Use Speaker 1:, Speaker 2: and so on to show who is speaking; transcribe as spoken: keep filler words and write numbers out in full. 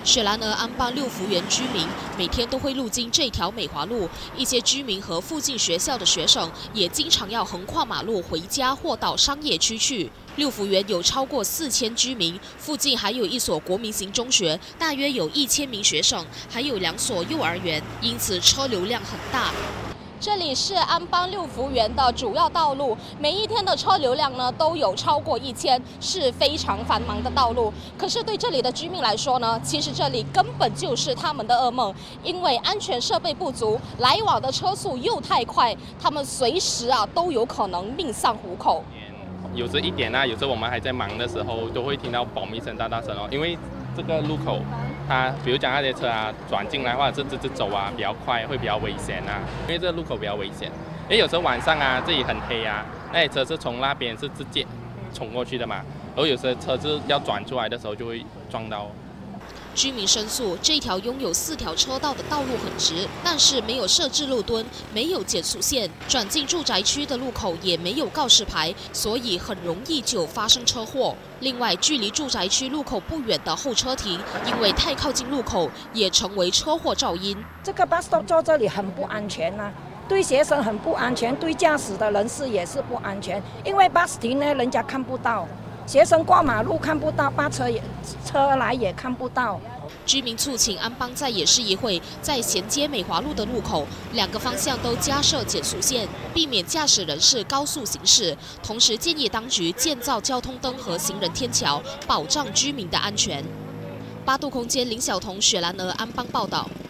Speaker 1: 雪兰莪安邦六福园居民每天都会路经这条美华路，一些居民和附近学校的学生也经常要横跨马路回家或到商业区去。六福园有超过四千居民，附近还有一所国民型中学，大约有一千名学生，还有两所幼儿园，因此车流量很大。
Speaker 2: 这里是安邦六福园的主要道路，每一天的车流量呢都有超过一千，是非常繁忙的道路。可是对这里的居民来说呢，其实这里根本就是他们的噩梦，因为安全设备不足，来往的车速又太快，他们随时啊都有可能命丧虎口。
Speaker 3: 有时一点啊，有时我们还在忙的时候，都会听到嘣一声大大声哦，因为这个路口。 它比如讲那些车啊转进来或者是直直走啊比较快，会比较危险啊，因为这个路口比较危险。因为有时候晚上啊这里很黑啊，那些车是从那边是直接冲过去的嘛，然后有时候车子要转出来的时候就会撞到。
Speaker 1: 居民申诉，这条拥有四条车道的道路很直，但是没有设置路墩，没有减速线，转进住宅区的路口也没有告示牌，所以很容易就发生车祸。另外，距离住宅区路口不远的候车亭，因为太靠近路口，也成为车祸噪音。
Speaker 4: 这个 bus stop 坐这里很不安全呐、啊。 对学生很不安全，对驾驶的人士也是不安全，因为 bus 停呢，人家看不到。 学生过马路看不到，巴车也车来也看不到。
Speaker 1: 居民促请安邦在野市议会，在衔接美华路的路口两个方向都加设减速线，避免驾驶人士高速行驶。同时建议当局建造交通灯和行人天桥，保障居民的安全。八度空间林晓彤、雪兰莪安邦报道。